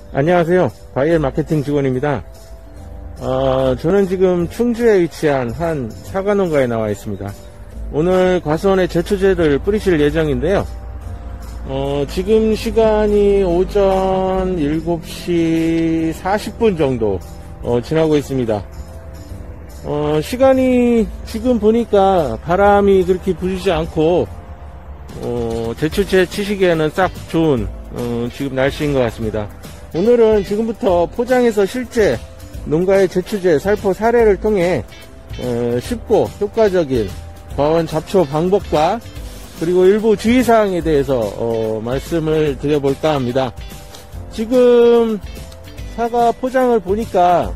안녕하세요. 바이엘 마케팅 직원입니다. 저는 지금 충주에 위치한 한 사과 농가에 나와 있습니다. 오늘 과수원에 제초제를 뿌리실 예정인데요. 지금 시간이 오전 7시 40분 정도 지나고 있습니다. 시간이 지금 보니까 바람이 그렇게 부시지 않고 제초제 치시기에는 딱 좋은 지금 날씨인 것 같습니다. 오늘은 지금부터 포장해서 실제 농가의 제초제 살포 사례를 통해 쉽고 효과적인 과원 잡초 방법과 그리고 일부 주의사항에 대해서 말씀을 드려볼까 합니다. 지금 사과 포장을 보니까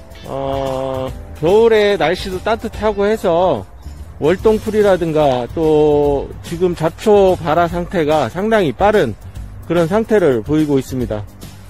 겨울에 날씨도 따뜻하고 해서 월동풀이라든가 또 지금 잡초 발화 상태가 상당히 빠른 그런 상태를 보이고 있습니다.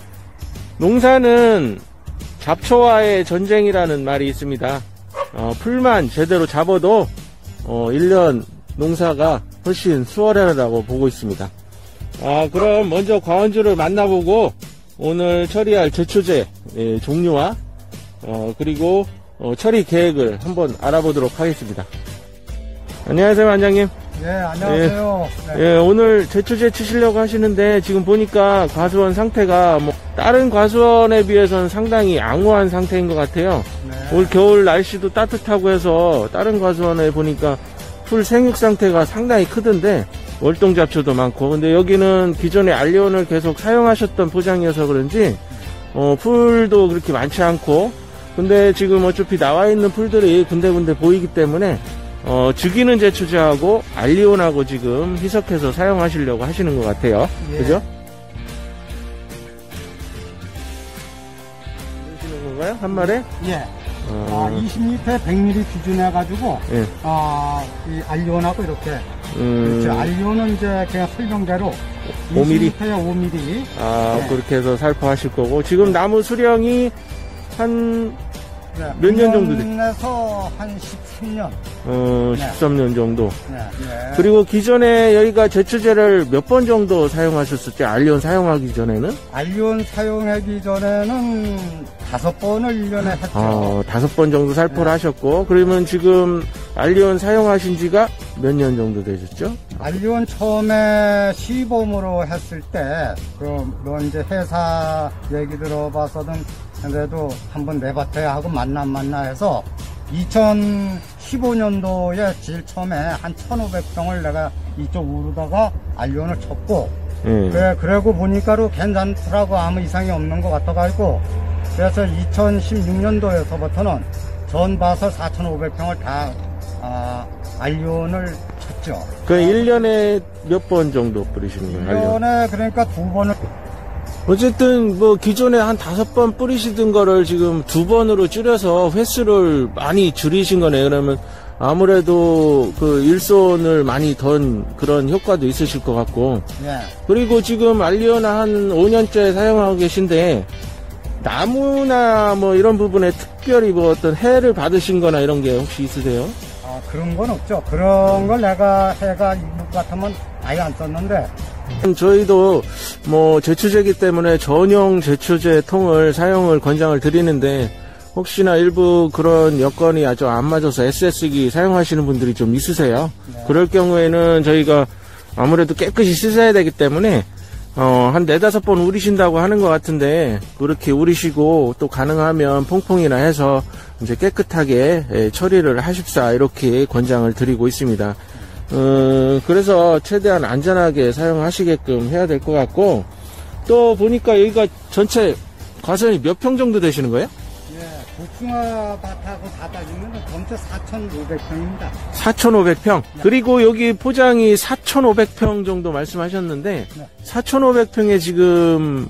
농사는 잡초와의 전쟁이라는 말이 있습니다. 풀만 제대로 잡아도 1년 농사가 훨씬 수월하다고 보고 있습니다. 그럼 먼저 과원주를 만나보고 오늘 처리할 제초제 종류와 그리고 처리 계획을 한번 알아보도록 하겠습니다. 안녕하세요, 원장님. 네, 안녕하세요. 네. 오늘 제초제 치시려고 하시는데 지금 보니까 과수원 상태가 다른 과수원에 비해서는 상당히 양호한 상태인 것 같아요. 네. 올 겨울 날씨도 따뜻하고 해서 다른 과수원에 보니까 풀 생육 상태가 상당히 크던데 월동 잡초도 많고, 근데 여기는 기존에 알리온을 계속 사용하셨던 포장이어서 그런지 풀도 그렇게 많지 않고, 근데 지금 어차피 나와 있는 풀들이 군데군데 보이기 때문에 죽이는 제초제하고 알리온하고 지금 희석해서 사용하시려고 하시는 것 같아요. 예. 그죠? 그러시는 건가요? 한 말에? 예. 20리터에 100ml 기준 해가지고, 예. 이 알리온하고 이렇게. 그렇죠. 알리온은 이제 그냥 설명대로 5mm? 20리터에 5mm. 네. 그렇게 해서 살포하실 거고, 지금 나무 수령이 한 네. 몇 년 정도 돼? 9년에서 한 13년. 13년 정도. 네. 네. 그리고 기존에 여기가 제초제를 몇 번 정도 사용하셨었죠? 알리온 사용하기 전에는? 알리온 사용하기 전에는 5번을 1년에 했죠. 5번 정도 살포를 하셨고, 그러면 지금 알리온 사용하신 지가 몇 년 정도 되셨죠? 알리온 처음에 시범으로 했을 때, 뭐 이제 회사 얘기 들어봐서는 그래도 한번 내봤어야 하고 만나 해서 2015년도에 제일 처음에 한 1,500평을 내가 이쪽 우르다가 알리온을 쳤고, 그러고 보니까로 괜찮더라고, 아무 이상이 없는 것 같아가지고, 그래서 2016년도에서부터는 전 봐서 4,500평을 다 알리온을 쳤죠. 그 1년에 몇 번 정도 뿌리시는 거예요? 1년에 그러니까 2번을. 어쨌든 기존에 한 5번 뿌리시던 거를 지금 2번으로 줄여서 횟수를 많이 줄이신 거네요. 그러면 아무래도 그 일손을 많이 던 그런 효과도 있으실 것 같고. 예. 그리고 지금 알리온 한 5년째 사용하고 계신데 나무나 이런 부분에 특별히 어떤 해를 받으신 거나 이런 게 혹시 있으세요? 그런 건 없죠. 그런 걸 내가 해가 있는 것 같으면 아예 안 썼는데. 저희도 제초제이기 때문에 전용 제초제 통을 사용을 권장을 드리는데, 혹시나 일부 그런 여건이 아주 안 맞아서 SS기 사용하시는 분들이 좀 있으세요. 네. 그럴 경우에는 저희가 아무래도 깨끗이 씻어야 되기 때문에 한 4-5번 우리신다고 하는 것 같은데, 그렇게 우리시고 또 가능하면 퐁퐁이나 해서 이제 깨끗하게 처리를 하십사, 이렇게 권장을 드리고 있습니다. 그래서 최대한 안전하게 사용하시게끔 해야 될 것 같고, 또 보니까 여기가 전체 과수원이 몇 평 정도 되시는 거예요? 예, 복숭아밭하고 다 따지면 전체 4,500평입니다. 4,500평? 네. 그리고 여기 포장이 4,500평 정도 말씀하셨는데, 네. 4,500평에 지금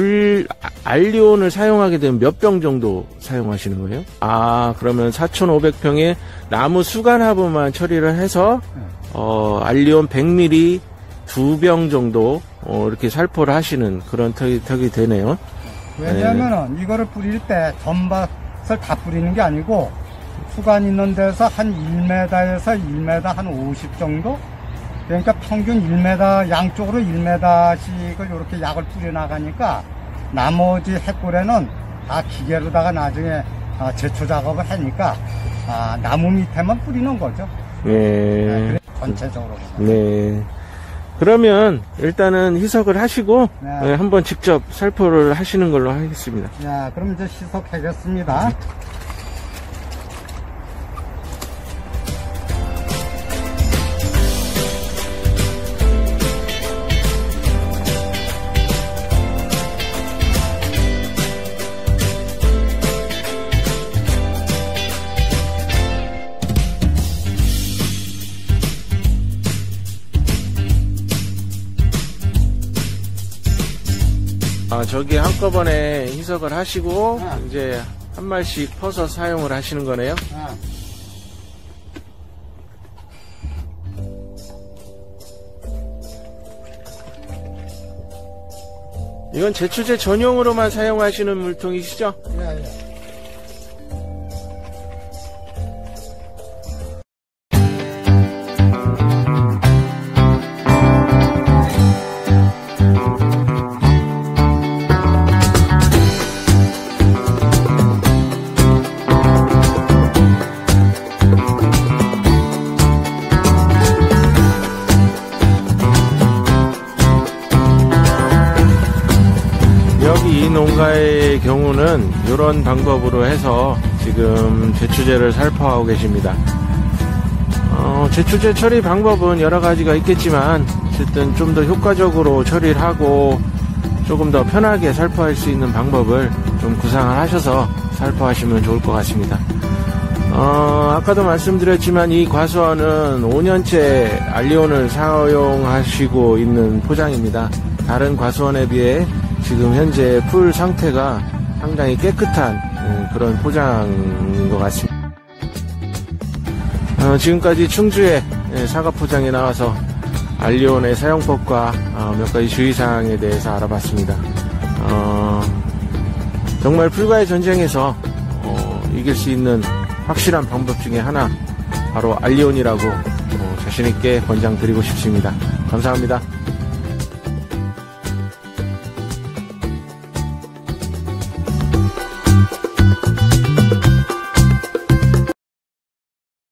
알리온을 사용하게 되면 몇 병 정도 사용하시는 거예요? 그러면 4,500평에 나무 수간화부만 처리를 해서, 알리온 100ml 2병 정도, 이렇게 살포를 하시는 그런 턱이 되네요. 왜냐면은 이거를 뿌릴 때 전밭을 다 뿌리는 게 아니고 수간 있는 데서 한 1m에서 1m 한 50 정도? 그러니까 평균 1m, 양쪽으로 1m씩을 이렇게 약을 뿌려 나가니까 나머지 핵고래는 다 기계로다가 나중에 제초 작업을 하니까 나무 밑에만 뿌리는 거죠. 네. 전체적으로. 네. 그러면 일단은 희석을 하시고 네. 한번 직접 살포를 하시는 걸로 하겠습니다. 자, 그럼 이제 희석하겠습니다. 저기 한꺼번에 희석을 하시고 네. 이제 한 말씩 퍼서 사용을 하시는 거네요. 이건 제초제 전용으로만 사용하시는 물통이시죠? 예, 예. 여기 이 농가의 경우는 이런 방법으로 해서 지금 제초제를 살포하고 계십니다. 제초제 처리 방법은 여러 가지가 있겠지만 어쨌든 좀 더 효과적으로 처리를 하고 조금 더 편하게 살포할 수 있는 방법을 좀 구상을 하셔서 살포하시면 좋을 것 같습니다. 아까도 말씀드렸지만 이 과수원은 5년째 알리온을 사용하시고 있는 포장입니다. 다른 과수원에 비해 지금 현재 풀 상태가 상당히 깨끗한 그런 포장인 것 같습니다. 지금까지 충주의 사과 포장에 나와서 알리온의 사용법과 몇 가지 주의사항에 대해서 알아봤습니다. 정말 풀과의 전쟁에서 이길 수 있는 확실한 방법 중에 하나, 바로 알리온이라고 자신있게 권장드리고 싶습니다. 감사합니다.